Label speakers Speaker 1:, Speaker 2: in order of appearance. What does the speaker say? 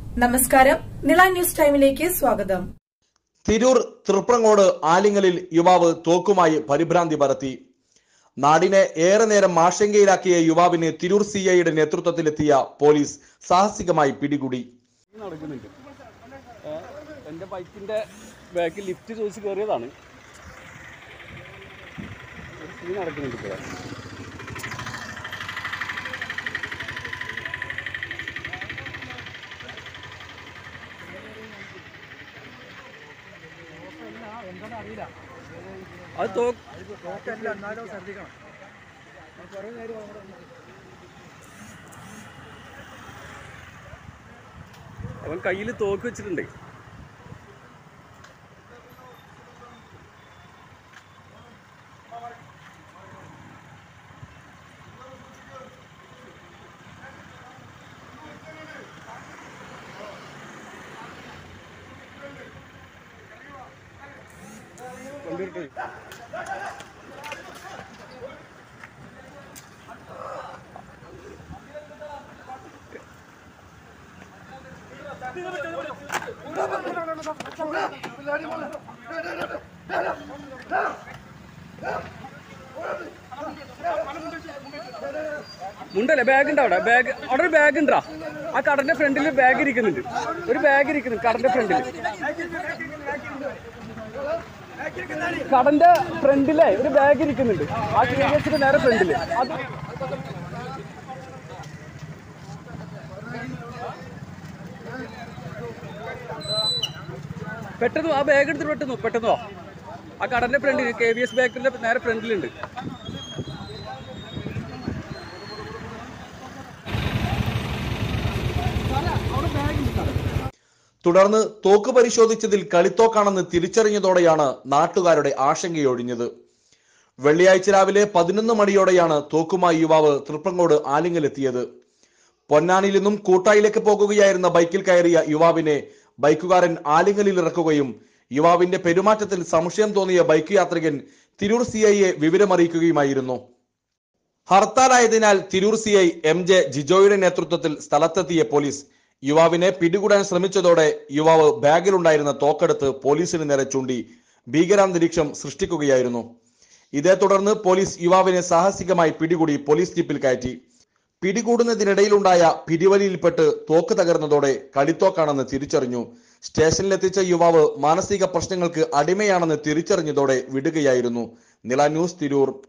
Speaker 1: നമസ്കാരം, നിള ന്യൂസ് ടൈമിലേക്ക് സ്വാഗതം.
Speaker 2: തിരൂർ തൃപ്രങ്ങോട് ആലിങ്ങലിൽ യുവാവ് തോക്കുമായി പരിഭ്രാന്തി പരത്തി. നാടിനെ ഏറെ നേരം ആശങ്കയിലാക്കിയ യുവാവിനെ തിരൂർ സിഐയുടെ നേതൃത്വത്തിലെത്തിയ പോലീസ് സാഹസികമായി പിടികൂടി.
Speaker 3: എന്റെ ബൈക്കിന്റെ ബാക്കിൽ ലിഫ്റ്റ് ചോദിച്ച് കയറിയതാണ്. നടക്കുന്നുണ്ട്. അത് ശ്രദ്ധിക്കണം. അവൻ കയ്യിൽ തോക്ക് വെച്ചിട്ടുണ്ട്. മുണ്ടല്ലേ ബാഗ് ഉണ്ടോ? അവിടെ ഒരു ബാഗ് ഉണ്ടാ. ആ കടന്റെ ഫ്രണ്ടിൽ ബാഗ് ഇരിക്കുന്നുണ്ട്. ഒരു ബാഗ് ഇരിക്കുന്നുണ്ട് കടന്റെ ഫ്രണ്ടിൽ. കടന്റെ ഫ്രണ്ടിലെ ഒരു ബാഗ് ഇരിക്കുന്നുണ്ട്. ആ KVS നേരെ ഫ്രണ്ടില്. അത് പെട്ടെന്ന് ആ ബാഗ് എടുത്തിട്ട് പെട്ടെന്നോ ആ കടന്റെ ഫ്രണ്ടിൽ KVS ബാഗിന്റെ നേരെ ഫ്രണ്ടിലുണ്ട്.
Speaker 2: തുടർന്ന് തോക്ക് പരിശോധിച്ചതിൽ കളിത്തോക്കാണെന്ന് തിരിച്ചറിഞ്ഞതോടെയാണ് നാട്ടുകാരുടെ ആശങ്കയൊഴിഞ്ഞത്. വെള്ളിയാഴ്ച രാവിലെ 11 മണിയോടെയാണ് തോക്കുമായി യുവാവ് തൃപ്രങ്ങോട് ആലിങ്ങലെത്തിയത്. പൊന്നാനിയിൽ നിന്നും കൂട്ടായിലേക്ക് പോകുകയായിരുന്ന ബൈക്കിൽ കയറിയ യുവാവിനെ ബൈക്കുകാരൻ ആലിങ്ങലിൽ ഇറക്കുകയും യുവാവിന്റെ പെരുമാറ്റത്തിൽ സംശയം തോന്നിയ ബൈക്ക് യാത്രികൻ തിരൂർ സിഐയെ വിവരമറിയിക്കുകയുമായിരുന്നു. ഹർത്താലായതിനാൽ തിരൂർ CI MJ ജിജോയുടെ നേതൃത്വത്തിൽ സ്ഥലത്തെത്തിയ പോലീസ് യുവാവിനെ പിടികൂടാൻ ശ്രമിച്ചതോടെ യുവാവ് ബാഗിലുണ്ടായിരുന്ന തോക്കെടുത്ത് പോലീസിന് നേരെ ചൂണ്ടി ഭീകരാന്തരീക്ഷം സൃഷ്ടിക്കുകയായിരുന്നു. ഇതേ തുടർന്ന് പോലീസ് യുവാവിനെ സാഹസികമായി പിടികൂടി പോലീസ് ജീപ്പിൽ കയറ്റി. പിടികൂടുന്നതിനിടയിലുണ്ടായ പിടിവലിയിൽപ്പെട്ട് തോക്ക് തകർന്നതോടെ കളിത്തോക്കാണെന്ന് തിരിച്ചറിഞ്ഞു. സ്റ്റേഷനിലെത്തിച്ച യുവാവ് മാനസിക പ്രശ്നങ്ങൾക്ക് അടിമയാണെന്ന് തിരിച്ചറിഞ്ഞതോടെ വിടുകയായിരുന്നു. നിള ന്യൂസ്, തിരൂർ.